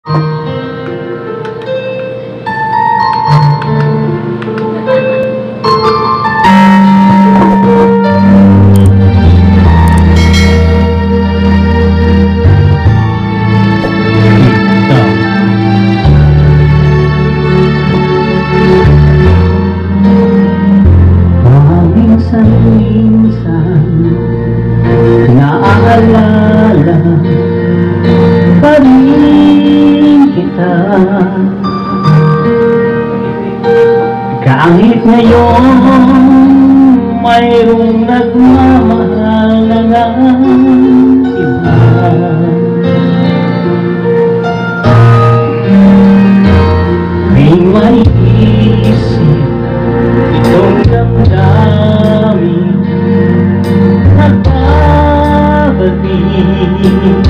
Minsan naaalala pa rin kita, kahit ngayon mayroong nagmamahal na ng iba. May maiisip itong damdamin nagbabalik,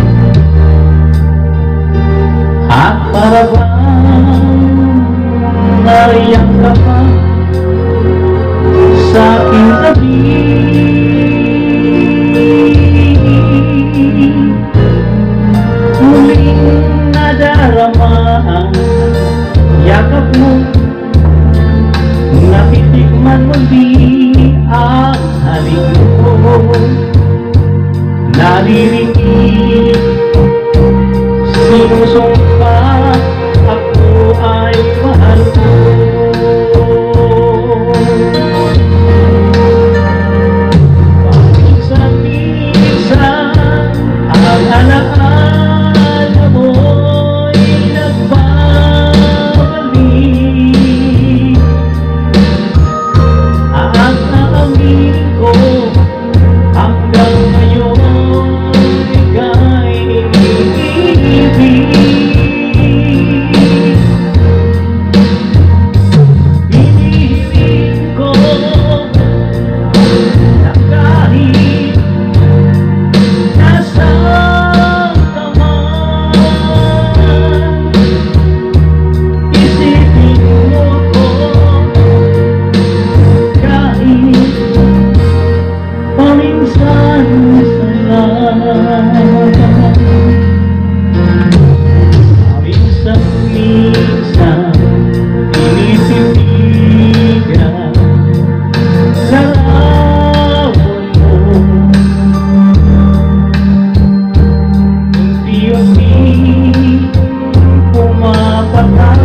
at para bang nariyak ka pa sa aking tabi. Muling nadarama ang yakap mo, napitikman mo di ang halik mo, naririnig sinusumpa ako ay mahal mo. Paminsan-minsan ang alaala mo'y nagbabalik, at naamin ko hanggang ngayon ika'y iniibig. Pinihiling ko na kahit nasaan ka man, isipin mo ko kahit paminsan-minsan. Paminsan-minsan tinititigan larawan mo, unti-unti pumapatak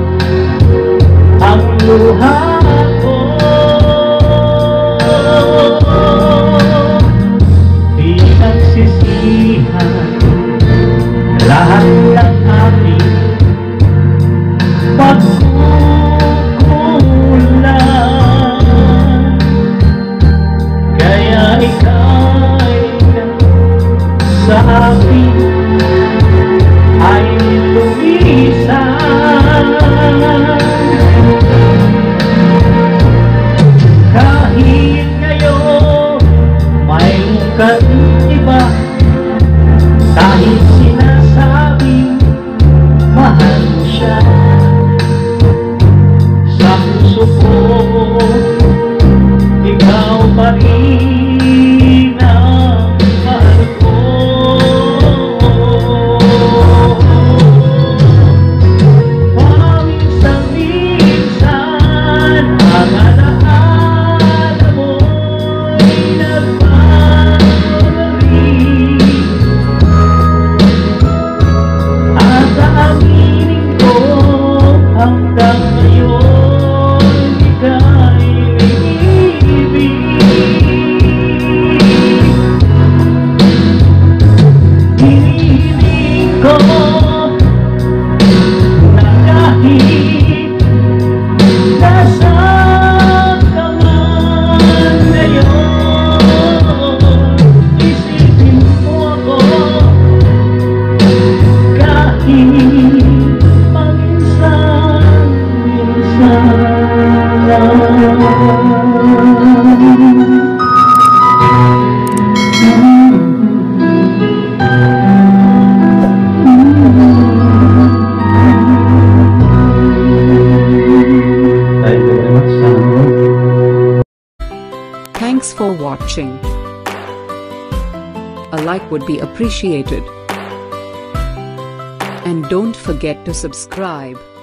ang luha ko. Pinagsisihan lahat ng ating pagkukulang, kaya ika'y sa akin ay lumisan. Kahit ngayon mayroon kang iba, kahit sinasabing mahal mo siya, sa puso ko ikaw pa rin ang mahal ko. Paminsan-minsan ang alaala mo'y nagbabalik, at aaminin ko hanggang ngayon ika'y iniibig. Hinihiling ko na kahit nasaan ka man ngayon, isipin mo ako kahit Thanks for watching. A like would be appreciated. And Don't forget to subscribe.